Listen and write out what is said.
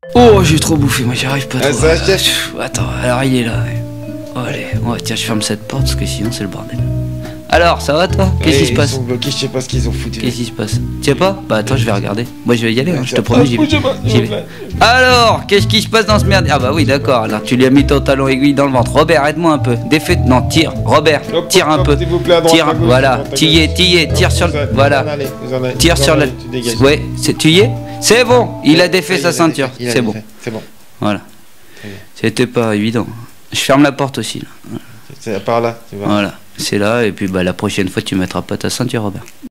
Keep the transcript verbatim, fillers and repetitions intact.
Oh, j'ai trop bouffé, moi j'arrive pas Ah, trop. ça va, chef? Attends, alors il est là. Ouais. Oh, allez, ouais, tiens, je ferme cette porte parce que sinon c'est le bordel. Alors, ça va toi? Qu'est-ce qui se passe? Ils sont bloqués, je sais pas ce qu'ils ont foutu. Qu'est-ce qui se passe? Tu sais pas? Bah attends, je vais regarder. Moi je vais y aller, hein, je te Ah, promets, j'y vais. bougez pas, J'y s'il vous vais. plaît. Alors, qu'est-ce qui se passe dans ce merde? Ah bah oui, d'accord. Alors tu lui as mis ton talon aiguille dans le ventre. Robert, aide-moi un peu. Défait. Non, tire. Robert, Hop, tire un hop, peu. s'il vous plaît, à droite, Tire. à gauche, Voilà. à droite, à Tu y es, gauche. tu y es. Tire sur le. Vous en Voilà. allez, vous en allez, Tire vous en sur le. allez, tu dégages. Ouais, c'est- tu y es? C'est bon. Il a Ouais, défait ça, sa il a ceinture. défait, il a C'est bon. défait, C'est bon. Voilà. Très bien. C'était pas évident. Je ferme la porte aussi. Là. C'est par là, tu vois. Voilà. C'est là et puis bah la prochaine fois tu mettras pas ta ceinture, Robert.